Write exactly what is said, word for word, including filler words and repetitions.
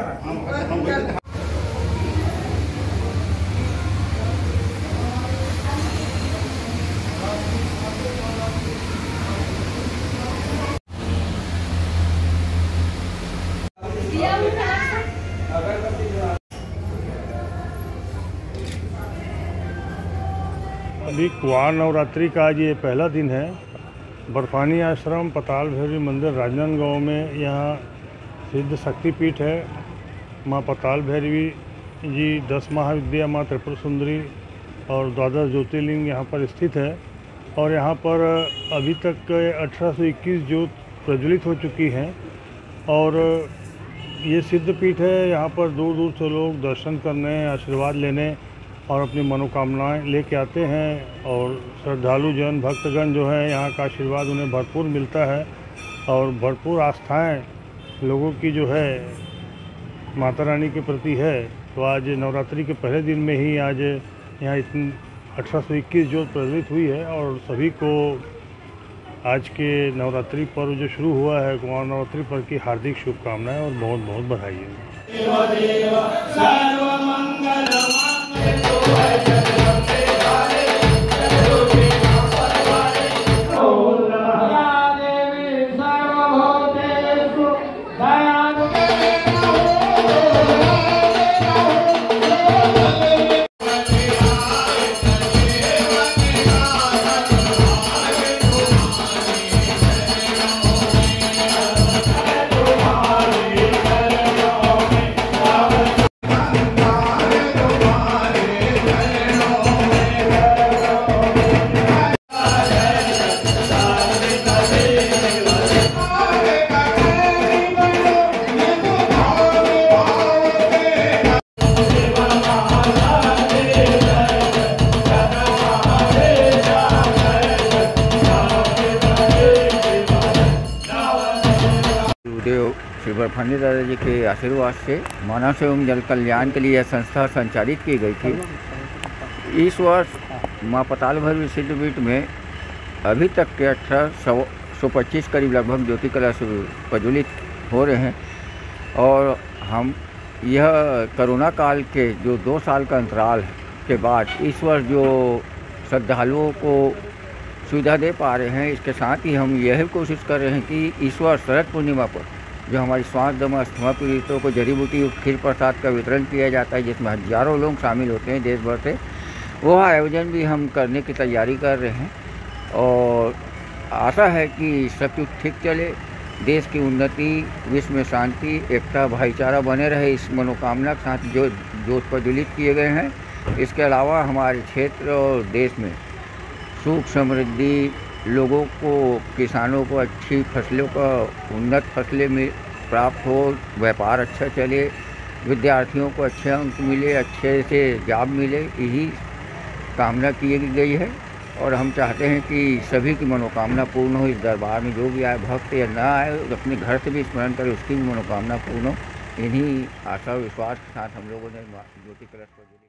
अभी कुआर नवरात्रि का आज ये पहला दिन है। बर्फानी आश्रम पताल भैरवी मंदिर राजनांदगांव में यहाँ सिद्ध शक्तिपीठ है। माँ पताल भैरवी जी दस महाविद्या माँ त्रिपुर सुंदरी और द्वादश ज्योतिर्लिंग यहाँ पर स्थित है। और यहाँ पर अभी तक अठारह सौ इक्कीस ज्योत प्रज्वलित हो चुकी हैं और ये सिद्ध पीठ है। यहाँ पर दूर दूर से लोग दर्शन करने, आशीर्वाद लेने और अपनी मनोकामनाएं लेके आते हैं। और श्रद्धालु जन भक्तगण जो है यहाँ का आशीर्वाद उन्हें भरपूर मिलता है और भरपूर आस्थाएं लोगों की जो है माता रानी के प्रति है। तो आज नवरात्रि के पहले दिन में ही आज यहाँ इतनी अठारह सौ इक्कीस ज्योत प्रज्वलित हुई है और सभी को आज के नवरात्रि पर्व जो शुरू हुआ है कुमार नवरात्रि पर्व की हार्दिक शुभकामनाएं और बहुत बहुत बधाई है। श्री बर्फानी दादा जी के आशीर्वाद से मानव एवं जल कल्याण के लिए यह संस्था संचालित की गई थी। इस वर्ष माँ पताल भैरवी सिद्धपीठ में अभी तक के अठारह सौ सौ पच्चीस करीब लगभग ज्योति कलश प्रज्वलित हो रहे हैं। और हम यह कोरोना काल के जो दो साल का अंतराल के बाद इस वर्ष जो श्रद्धालुओं को सुविधा दे पा रहे हैं, इसके साथ ही हम यह कोशिश कर रहे हैं कि इस वर्ष शरद पूर्णिमा पर जो हमारी श्वास दमा अस्थमा पीड़ितों को जड़ी बूटी खीर प्रसाद का वितरण किया जाता है, जिसमें हजारों लोग शामिल होते हैं देश भर से, वह आयोजन भी हम करने की तैयारी कर रहे हैं। और आशा है कि सब कुछ ठीक चले, देश की उन्नति, विश्व में शांति, एकता, भाईचारा बने रहे, इस मनोकामना के साथ जो जो प्रज्वलित किए गए हैं। इसके अलावा हमारे क्षेत्र और देश में सुख समृद्धि, लोगों को, किसानों को अच्छी फसलों का उन्नत फसलें में प्राप्त हो, व्यापार अच्छा चले, विद्यार्थियों को अच्छे अंक मिले, अच्छे से जॉब मिले, यही कामना की गई है। और हम चाहते हैं कि सभी की मनोकामना पूर्ण हो। इस दरबार में जो भी आए, भक्त या ना आए, अपने घर से भी स्मरण करे, उसकी भी मनोकामना पूर्ण हो। इन्हीं आशा और विश्वास के साथ हम लोगों ने ज्योति कलश प्रज्वलित